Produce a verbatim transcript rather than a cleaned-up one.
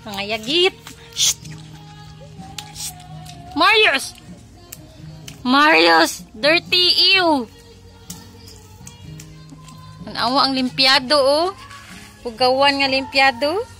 Mga yagit. Shh. Shh. Marius! Marius! Dirty ew! Ang awa ang limpyado, oh. Pugawan nga limpyado.